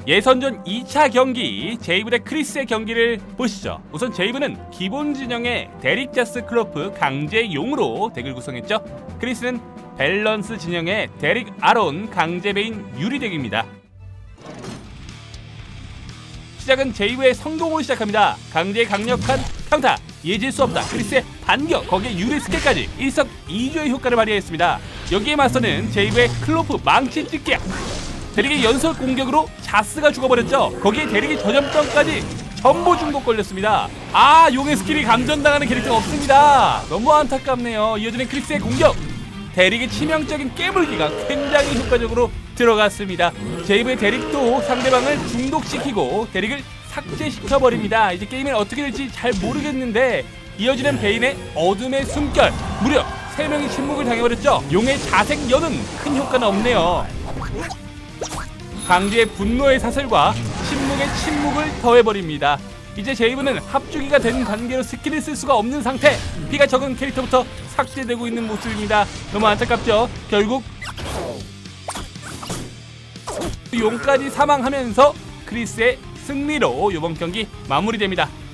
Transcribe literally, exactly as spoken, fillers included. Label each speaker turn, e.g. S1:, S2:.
S1: 예선전 이 차 경기 제이브 대 크리스의 경기를 보시죠. 우선 제이브는 기본 진영의 데릭 자스 클로프 강제용으로 덱을 구성했죠. 크리스는 밸런스 진영의 데릭 아론 강제베인 유리 덱입니다. 시작은 제이브의 성공으로 시작합니다. 강제의 강력한 평타, 예질 수 없다, 크리스의 반격, 거기에 유리 스킬까지 일석이조의 효과를 발휘했습니다. 여기에 맞서는 제이브의 클로프 망치 찍기야. 데릭의 연속 공격으로 자스가 죽어버렸죠. 거기에 데릭의 저점점까지 전부 중복 걸렸습니다. 아, 용의 스킬이 감전당하는 캐릭터가 없습니다. 너무 안타깝네요. 이어지는 크리스의 공격, 데릭의 치명적인 깨물기가 굉장히 효과적으로 들어갔습니다. 제이브의 데릭도 상대방을 중독시키고 데릭을 삭제시켜버립니다. 이제 게임은 어떻게 될지 잘 모르겠는데, 이어지는 베인의 어둠의 숨결, 무려 세 명이 침묵을 당해버렸죠. 용의 자생연은 큰 효과는 없네요. 강제의 분노의 사슬과 침묵의 침묵을 더해버립니다. 이제 제이브는 합주기가 된 관계로 스킬을 쓸 수가 없는 상태. 피가 적은 캐릭터부터 삭제되고 있는 모습입니다. 너무 안타깝죠. 결국 용까지 사망하면서 크리스의 승리로 이번 경기 마무리됩니다.